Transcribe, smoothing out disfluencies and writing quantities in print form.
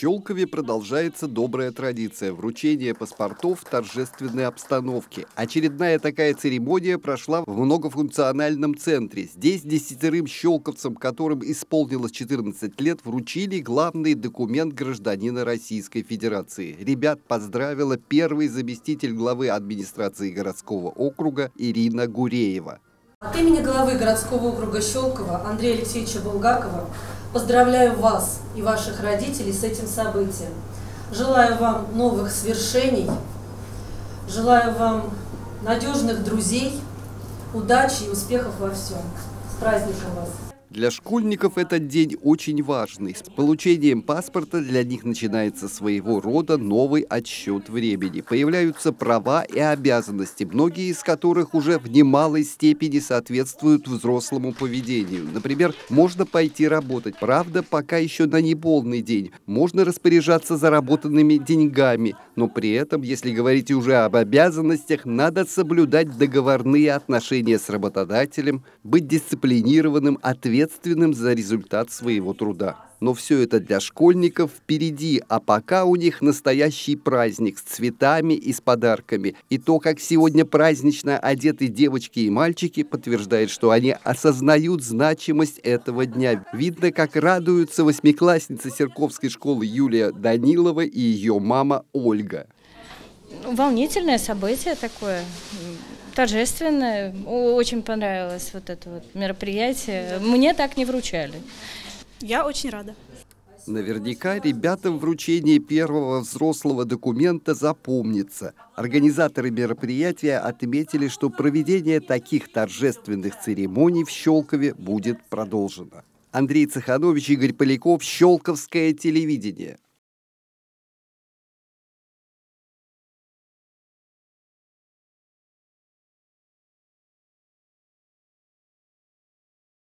Щелкове продолжается добрая традиция вручения паспортов в торжественной обстановке. Очередная такая церемония прошла в многофункциональном центре. Здесь 10 щелковцам, которым исполнилось 14 лет, вручили главный документ гражданина Российской Федерации. Ребят поздравила первый заместитель главы администрации городского округа Ирина Гуреева. От имени главы городского округа Щелково Андрея Алексеевича Булгакова поздравляю вас и ваших родителей с этим событием. Желаю вам новых свершений, желаю вам надежных друзей, удачи и успехов во всем. С праздником вас! Для школьников этот день очень важный. С получением паспорта для них начинается своего рода новый отсчет времени. Появляются права и обязанности, многие из которых уже в немалой степени соответствуют взрослому поведению. Например, можно пойти работать, правда, пока еще на неполный день. Можно распоряжаться заработанными деньгами, но при этом, если говорить уже об обязанностях, надо соблюдать договорные отношения с работодателем, быть дисциплинированным, ответственным за результат своего труда. Но все это для школьников впереди, а пока у них настоящий праздник с цветами и с подарками. И то, как сегодня празднично одеты девочки и мальчики, подтверждает, что они осознают значимость этого дня. Видно, как радуются восьмиклассница Серковской школы Юлия Данилова и ее мама Ольга. Волнительное событие такое. Торжественное. Очень понравилось вот это вот мероприятие. Мне так не вручали. Я очень рада. Наверняка ребятам вручение первого взрослого документа запомнится. Организаторы мероприятия отметили, что проведение таких торжественных церемоний в Щелкове будет продолжено. Андрей Цеханович, Игорь Поляков, Щелковское телевидение.